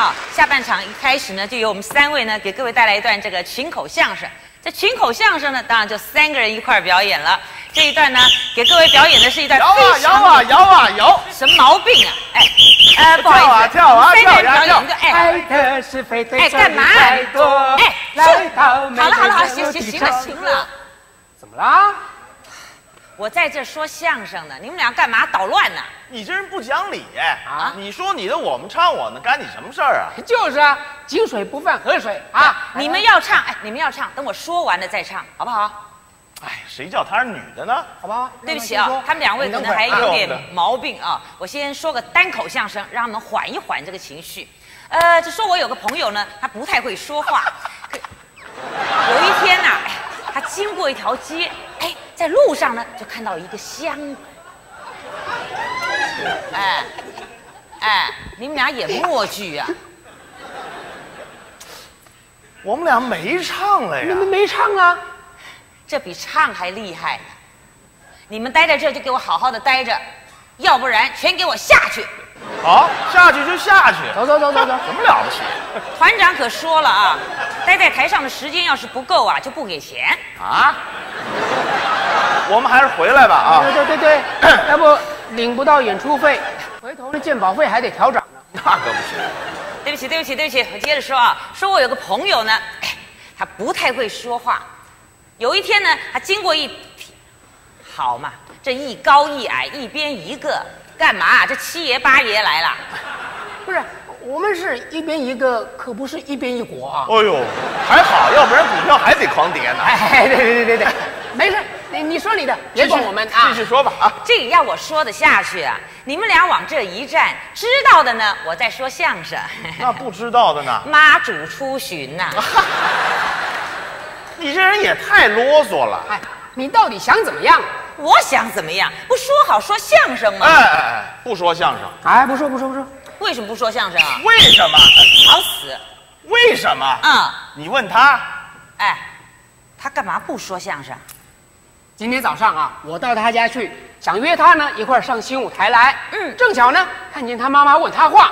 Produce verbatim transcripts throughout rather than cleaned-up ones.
啊，下半场一开始呢，就由我们三位呢给各位带来一段这个群口相声。这群口相声呢，当然就三个人一块儿表演了。这一段呢，给各位表演的是一段摇啊摇啊摇啊摇， 什么毛病啊？哎，呃，不好意思， 跳啊跳啊三个人表演一个哎， 爱的是非对哎，干嘛？ 太多哎， 来到好了好了好了，行行行了行了， 怎么啦？ 我在这说相声呢，你们俩干嘛捣乱呢？ 你这人不讲理啊你说你的，我们唱我的，干你什么事儿啊？ 就是啊，井水不犯河水啊！ 你们要唱，哎，你们要唱，等我说完了再唱，好不好？ 哎，谁叫她是女的呢？ 好吧， 对不起啊，他们两位可能还有点毛病啊。我先说个单口相声，让他们缓一缓这个情绪。呃，就说我有个朋友呢，他不太会说话。有一天呐、啊，哎，他经过一条街，哎，在路上呢就看到一个箱子。哎，哎，你们俩演默剧啊？ 我们俩没唱了呀你。们没唱啊？ 这比唱还厉害呢！你们待在这就给我好好的待着，要不然全给我下去！ 好，下去就下去， 走走走走走。 什么了不起团长可说了啊，待在台上的时间要是不够啊，就不给钱。 啊？我们还是回来吧啊！ 对对对对，要不领不到演出费，回头的鉴保费还得调涨呢。 那可不行。 对不起，对不起，对不起，我接着说啊，说我有个朋友呢，哎，他不太会说话。有一天呢，他经过一，好嘛，这一高一矮，一边一个，干嘛？这七爷八爷来了。 不是，我们是一边一个，可不是一边一国啊。 哎呦，还好，要不然股票还得狂跌呢。 哎，对对对对对，没事，你你说你的，别管我们啊。 继续说吧啊！ 这个要我说得下去啊？你们俩往这一站，知道的呢，我在说相声； 那不知道的呢？ 妈祖出巡呐、 你这人也太啰嗦了。 哎，你到底想怎么样？ 我想怎么样？不说好说相声吗？ 哎哎哎，不说相声， 哎，不说不说不说， 为什么不说相声啊？ 为什么？ 吵死！ 为什么？ 啊、 你问他。 哎，他干嘛不说相声？ 今天早上啊，我到他家去，想约他呢一块儿上新舞台来。 嗯正巧呢看见他妈妈问他话。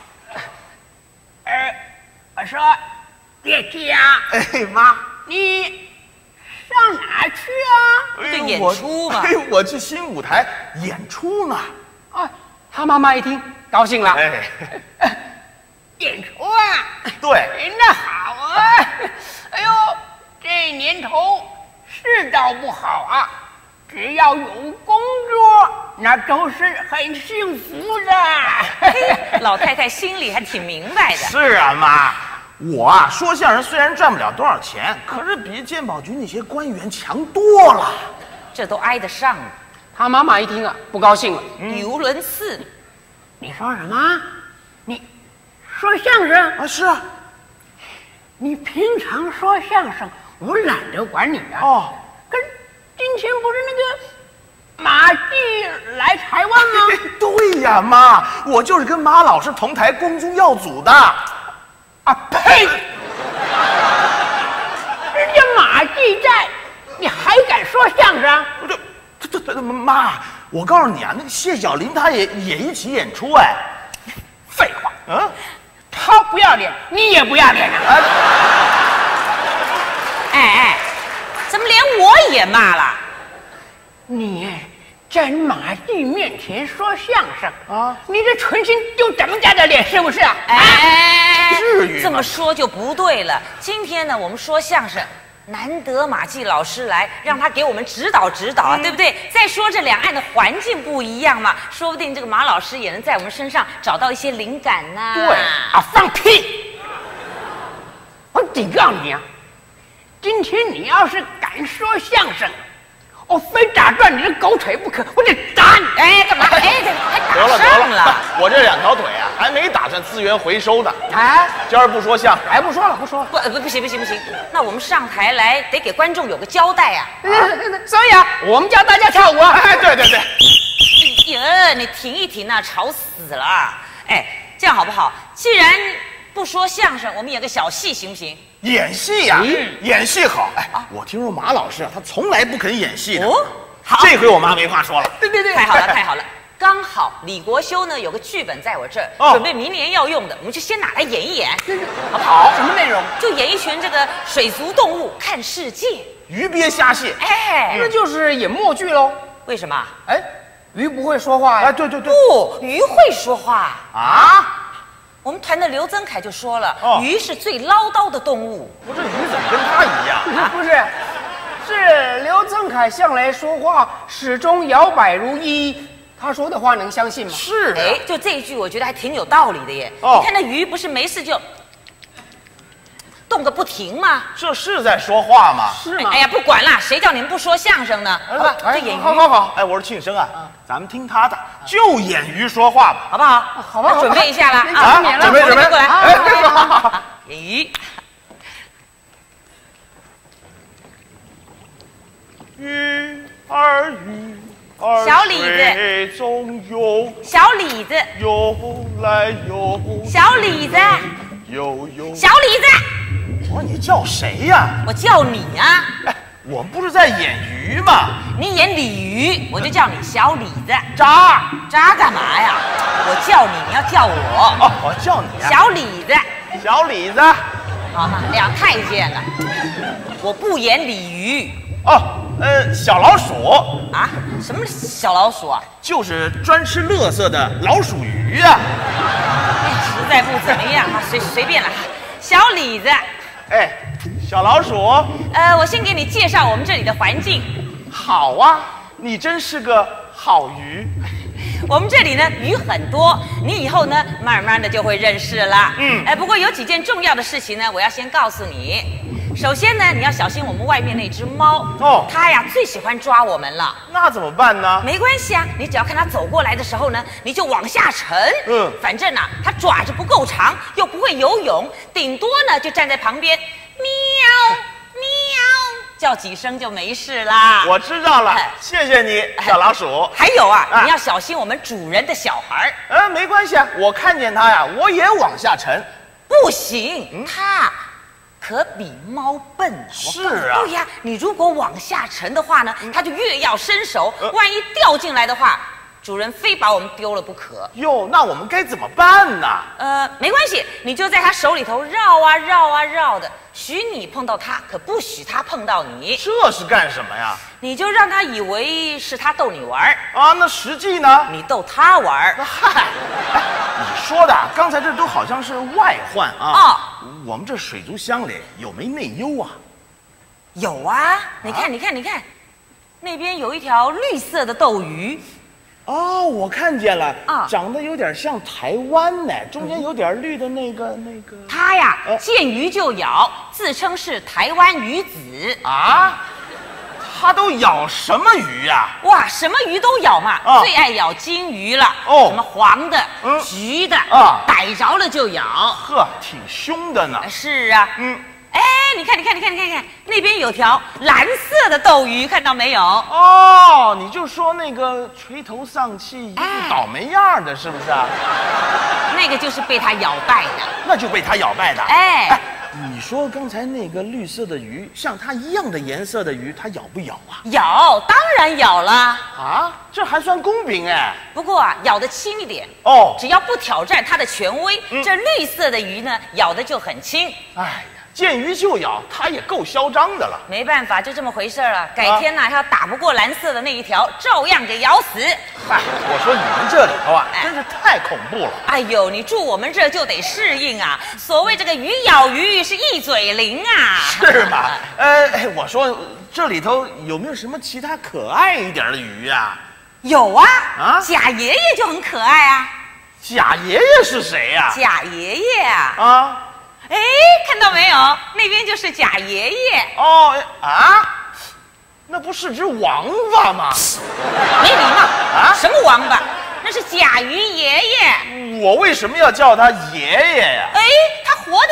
呃，我说，爹爹啊， 哎妈， 你上哪儿去啊？ 对演哎我出嘛哎，我去新舞台演出呢。 啊，他妈妈一听高兴了。 哎， 演出啊， 对， 那好啊。哎呦，这年头世道不好啊，只要有工作，那都是很幸福的。 嘿，老太太心里还挺明白的。 是啊妈，我啊说相声虽然赚不了多少钱，可是比鉴宝局那些官员强多了。 这都挨得上的。 他妈妈一听啊，不高兴了。 语无伦次。 你说什么？你说相声？ 啊，是啊。 你平常说相声，我懒得管你啊。 哦， 可是今天不是那个马季来台湾吗？ 对呀，妈，我就是跟马老师同台光宗耀祖的。 啊呸！人家马季在，你还敢说相声？ 这这这这妈，我告诉你啊，那个谢小林他也也一起演出哎。 废话， 嗯， 他不要脸，你也不要脸啊！ 哎， 哎哎，怎么连我也骂了？ 你在马季面前说相声啊你这存心丢咱们家的脸是不是啊？ 哎哎哎哎， 至于吗这么说就不对了。今天呢，我们说相声，难得马季老师来，让他给我们指导指导啊，对不对？再说这两岸的环境不一样嘛，说不定这个马老师也能在我们身上找到一些灵感呐、 对啊，放屁！我警告你啊，今天你要是敢说相声，我非打断你的狗腿不可，我得打你！ 哎，干嘛？哎，这还得了打上得了，我这两条腿啊，还没打算资源回收呢。 哎， 今儿不说相声， 哎，不说了，不说了。 不不不行不行不行，那我们上台来得给观众有个交代啊！ 所以啊，我们教大家跳舞啊。 哎，对对对， 哎呀，你停一停啊，吵死了！哎，这样好不好？既然不说相声，我们演个小戏行不行？ 演戏呀、 嗯演戏好。哎，我听说马老师啊，他从来不肯演戏的。 哦，好， 这回我妈没话说了。 对对对， 太好了太好了。 刚好李国修呢有个剧本在我这儿， 哦准备明年要用的，我们就先拿来演一演， 好不好？什么内容？ 就演一群这个水族动物看世界。 鱼鳖虾蟹， 哎， 那就是演默剧喽。 为什么？ 哎，鱼不会说话呀？ 哎，对对对， 不，鱼会说话。 啊， 我们团的刘增凯就说了， 哦鱼是最唠叨的动物。 不是鱼怎么跟他一样？ 不是，是刘增凯向来说话始终摇摆如一，他说的话能相信吗？ 是啊哎，就这一句，我觉得还挺有道理的耶。 哦你看那鱼不是没事就动个不停吗？ 这是在说话吗？ 是吗？ 哎呀，不管了，谁叫你们不说相声呢？好吧， 哎就演鱼， 好好好，哎，我说庆生啊，咱们听他的，就演鱼说话吧。 好不好？ 好吧， 那准备一下了那啊！ 就免了准备准备过来， 哎好好好好演鱼。 鱼儿鱼儿小李子水中游， 小李子， 游来游去， 小李子， 游游。 小李子， 我说你叫谁呀？ 我叫你啊！ 哎，我们不是在演鱼吗？ 你演鲤鱼，我就叫你小李子。 渣渣干嘛呀？我叫你，你要叫我。 哦，我叫你呀， 小李子， 小李子。 好嘛，两太监了。我不演鲤鱼哦，呃，小老鼠啊？什么小老鼠啊？ 就是专吃垃圾的老鼠鱼呀。 哎，实在不怎么样啊，随随便了。小李子， 哎，小老鼠， 呃，我先给你介绍我们这里的环境。 好啊，你真是个好鱼。 我们这里呢鱼很多，你以后呢慢慢的就会认识了。 嗯哎，不过有几件重要的事情呢，我要先告诉你。首先呢，你要小心我们外面那只猫哦它呀最喜欢抓我们了。 那怎么办呢？ 没关系啊，你只要看它走过来的时候呢，你就往下沉。 嗯反正呢、它爪子不够长，又不会游泳，顶多呢就站在旁边，喵喵叫几声就没事啦。 我知道了哎， 谢谢你，小老鼠。 还有啊， 啊你要小心我们主人的小孩儿。 呃，没关系啊，我看见它呀，我也往下沉。 不行，它可比猫笨啊！我是啊对呀，你如果往下沉的话呢，它就越要伸手， 呃万一掉进来的话，主人非把我们丢了不可。 哟，那我们该怎么办呢？ 呃，没关系，你就在它手里头绕啊绕啊绕的，许你碰到它，可不许它碰到你。 这是干什么呀？ 你就让它以为是它逗你玩儿， 啊，那实际呢？ 你逗它玩儿。 那嗨，哎，你说的啊刚才这都好像是外患啊。 哦我们这水族箱里有没内忧啊？ 有啊，你看，你看，你看，那边有一条绿色的斗鱼。 哦，我看见了， 啊长得有点像台湾呢，中间有点绿的那个那个。 它呀呃， 见鱼就咬，自称是台湾鱼子。 啊，它都咬什么鱼呀、 哇，什么鱼都咬嘛， 啊最爱咬金鱼了。 哦什么黄的、 嗯橘的啊逮着了就咬。 呵，挺凶的呢。 是啊， 嗯， 哎，你看，你看，你看，你看，你看，那边有条蓝色的斗鱼，看到没有？ 哦，你就说那个垂头丧气、一副哎倒霉样的，是不是啊？ 那个就是被它咬败的。 那就被它咬败的。 哎， 你说刚才那个绿色的鱼，像它一样的颜色的鱼，它咬不咬啊？ 咬，当然咬了。 啊，这还算公平哎。 不过啊，咬得轻一点。 哦， 只要不挑战它的权威， 嗯这绿色的鱼呢，咬的就很轻。 哎呀，见鱼就咬，它也够嚣张的了。 没办法，就这么回事儿了。改天呢，要打不过蓝色的那一条，照样给咬死。 嗨，我说你们这里头啊， 哎真是太恐怖了。 哎呦，你住我们这儿就得适应啊。所谓这个鱼咬鱼是一嘴灵啊。 是吗？呃，哎我说这里头有没有什么其他可爱一点的鱼呀、 有啊， 啊贾爷爷就很可爱啊。 贾爷爷是谁呀、 贾爷爷啊， 啊？ 哎，看到没有？那边就是贾爷爷。 哦啊，那不是只王八吗？ 没礼貌啊什么王八？那是甲鱼爷爷。 我为什么要叫他爷爷呀？ 哎，他活得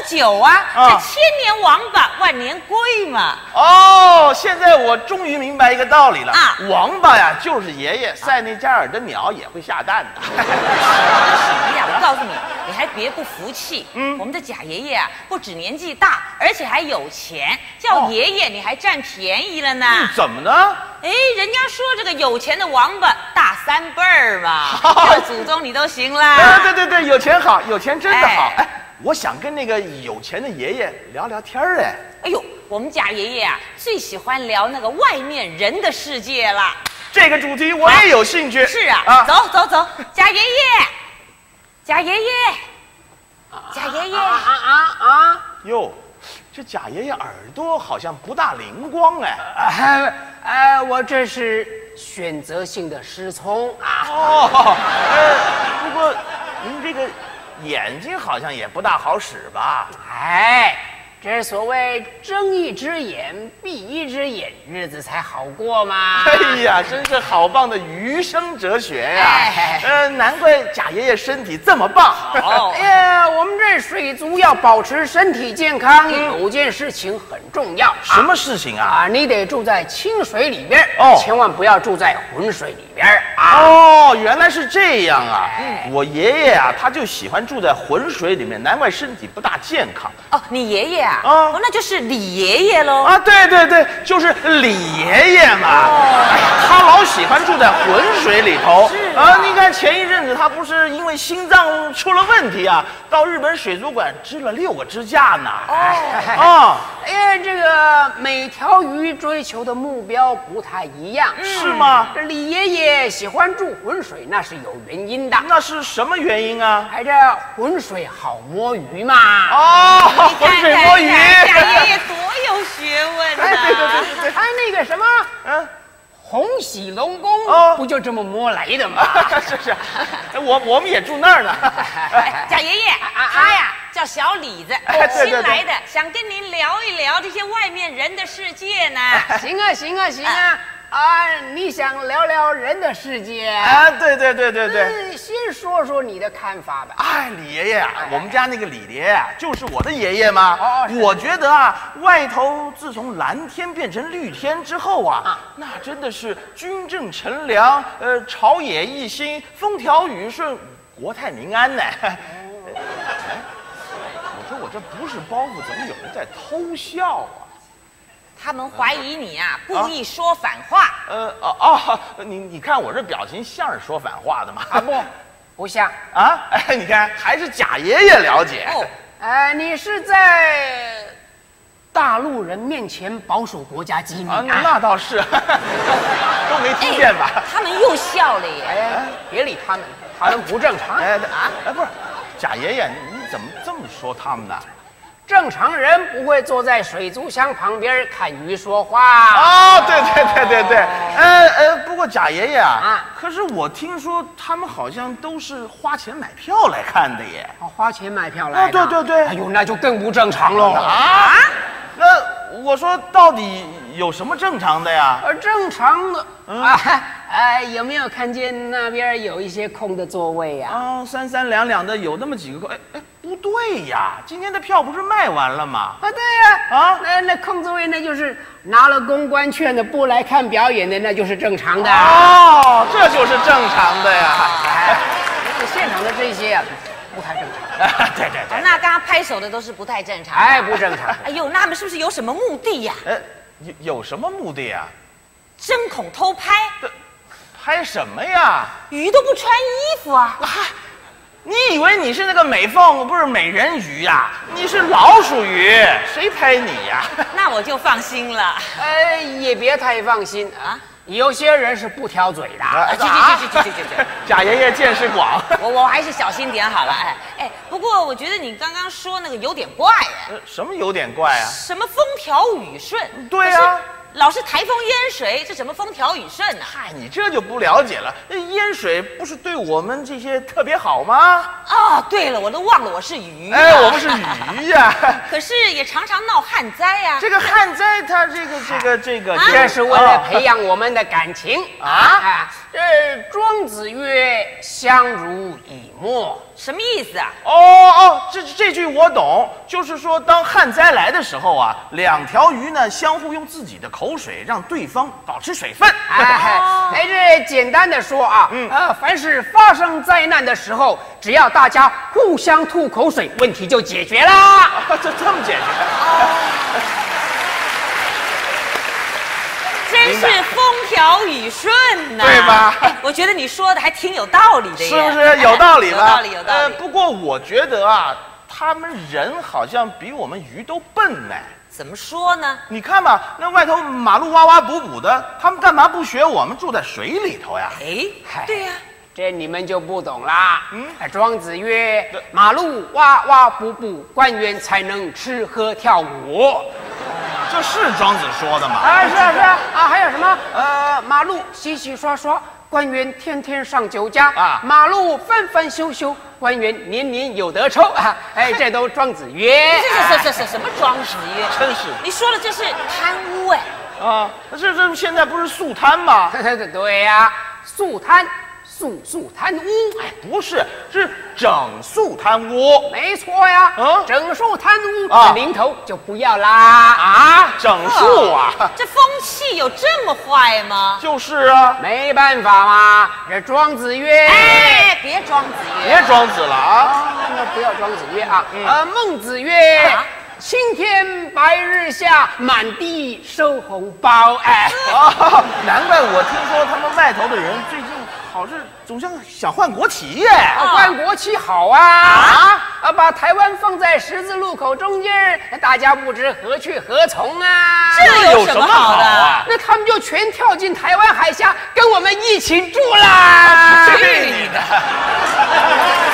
久啊， 啊这千年王八万年龟嘛。 哦，现在我终于明白一个道理了啊王八呀就是爷爷，塞内加尔的鸟也会下蛋的。 什么呀？我告诉你，你还别不服气。 嗯我们的贾爷爷啊，不止年纪大，而且还有钱，叫爷爷你还占便宜了呢。 嗯怎么呢？ 哎，人家说这个有钱的王八大三辈儿嘛，叫祖宗你都行啦。 啊，对对对，有钱好，有钱真的好。 哎哎，我想跟那个有钱的爷爷聊聊天儿哎。 哎呦，我们贾爷爷啊，最喜欢聊那个外面人的世界了。 这个主题我也有兴趣。 是啊， 啊， 走走走，贾爷爷，贾爷爷，贾爷爷， 啊啊啊！ 哟，这贾爷爷耳朵好像不大灵光哎。 哎哎，我这是选择性的失聪啊！ 哦，呃，不过您这个眼睛好像也不大好使吧？ 哎，这所谓睁一只眼闭一只眼，日子才好过嘛。 哎呀，真是好棒的余生哲学呀！ 哎呃，难怪贾爷爷身体这么棒。 哦哎呀，我们这水族要保持身体健康，有件事情很重要。 什么事情啊？ 啊，你得住在清水里边， 哦千万不要住在浑水里边啊。 哦，原来是这样啊！我爷爷啊，他就喜欢住在浑水里面，难怪身体不大健康哦，你爷爷啊？ 啊哦，那就是李爷爷喽。 啊！对对对，就是李爷爷嘛。哎呀，他老喜欢住在浑水里头是啊！你看前一阵子他不是因为心脏出了问题啊，到日本水族馆支了六个支架呢。 哦， 啊， 哎呀，这个每条鱼追求的目标不太一样， 是吗？ 这李爷爷喜欢住浑水，那是有原因的。 那是什么原因啊？ 哎，这浑水好摸鱼嘛。 哦，浑水摸鱼。 贾爷爷多有学问呐！ 哎，对对对对对，他那个什么， 嗯， 洪喜龙宫哦不就这么摸来的吗？ 是是，我我们也住那儿呢。 哎贾爷爷，他呀叫小李子， 哎对对对新来的，想跟您聊一聊这些外面人的世界呢。 行啊，行啊，行啊！啊，你想聊聊人的世界？ 啊，对对对对对。 嗯，先说说你的看法吧。 哎，李爷爷啊，我们家那个李爷爷啊，就是我的爷爷嘛。 哦是我觉得啊，外头自从蓝天变成绿天之后啊， 啊那真的是军政臣良，呃，朝野一心，风调雨顺，国泰民安呢。哎，我说我这不是包袱，怎么有人在偷笑啊？ 他们怀疑你啊，故意说反话。 呃哦哦，你你看我这表情像是说反话的吗？ 啊不，不像。 啊，哎，你看还是贾爷爷了解。 哦， 呃，你是在大陆人面前保守国家机密啊， 啊？ 那倒是，都没听见吧？ 他们又笑了耶。 哎，别理他们，他们不正常。 哎啊，哎，不是，贾爷爷，你你怎么这么说他们呢？ 正常人不会坐在水族箱旁边看鱼说话。 哦，对对对对对，呃呃，不过贾爷爷啊， 啊可是我听说他们好像都是花钱买票来看的耶。 哦，花钱买票来的。 啊对对对哎呦，那就更不正常喽。 啊？那我说到底有什么正常的呀？ 呃，正常的嗯啊，哎，有没有看见那边有一些空的座位呀？ 啊，三三两两的有那么几个空，哎哎，不对呀，今天的票不是卖完了吗？ 啊，对呀， 啊那那空座位那就是拿了公关券的不来看表演的，那就是正常的。 哦，这就是正常的呀。 哎，现场的这些啊，不太正常。 对对对， 那刚刚拍手的都是不太正常的。 哎，不正常。 哎呦，那他们是不是有什么目的呀？ 呃，有有什么目的啊？ 针孔偷拍， 拍什么呀？ 鱼都不穿衣服啊！ 嗨，你以为你是那个美凤，不是美人鱼呀？你是老鼠鱼，谁拍你呀？ 那我就放心了。 哎，也别太放心啊，有些人是不挑嘴的。 啊去去去去去去去！ 贾爷爷见识广。 我我还是小心点好了。哎哎，不过我觉得你刚刚说那个有点怪哎， 呃什么有点怪啊？ 什么风调雨顺？ 对啊， 老是台风淹水，这怎么风调雨顺呢？ 嗨，你这就不了解了。那淹水不是对我们这些特别好吗？ 哦，对了，我都忘了我是鱼。 哎，我们是鱼呀。 可是也常常闹旱灾呀。 这个旱灾，它这个这个这个， 这是为了培养我们的感情啊啊！这庄子曰：“相濡以沫。” 什么意思啊？ 哦哦，这这句我懂，就是说当旱灾来的时候啊，两条鱼呢相互用自己的口水让对方保持水分。 哎哎，这简单的说啊，嗯呃，凡是发生灾难的时候，只要大家互相吐口水，问题就解决啦。 啊、这这么解决？ 真是风调雨顺呐、啊， 对吧？ 哎，我觉得你说的还挺有道理的耶， 是不是有道理吧？ 有道理，有道理。 呃，不过我觉得啊，他们人好像比我们鱼都笨呢。 怎么说呢？ 你看吧，那外头马路挖挖补补的，他们干嘛不学我们住在水里头呀？ 哎，对呀、啊。 这你们就不懂啦。嗯，庄子曰：“马路挖挖补补，官员才能吃喝跳舞。” 这是庄子说的吗？ 啊，是啊，是啊，啊，还有什么？呃，马路洗洗刷刷，官员天天上酒家啊；马路翻翻修修，官员年年有得抽啊！哎，这都庄子曰。 这是是是什么庄子曰？ 真是， 你说的这是贪污哎。 啊，这这现在不是速贪吗？ 对呀、啊，速贪。速速贪污， 哎，不是，是整肃贪污， 没错呀。 嗯， 整肃贪污，啊、这零头就不要啦。 啊，整肃啊， 啊这风气有这么坏吗？ 就是啊， 没办法嘛。这庄子曰， 哎，别庄子曰， 别庄子了啊， 啊那不要庄子曰啊。嗯、呃，孟子曰。啊青天白日下，满地收红包。哎， 啊，难怪我听说他们外头的人最近好是总像想换国旗耶。 啊、换国旗好啊！啊啊，把台湾放在十字路口中间，大家不知何去何从啊！ 这有什么好的？ 啊、 那他们就全跳进台湾海峡，跟我们一起住啦！ 去你的！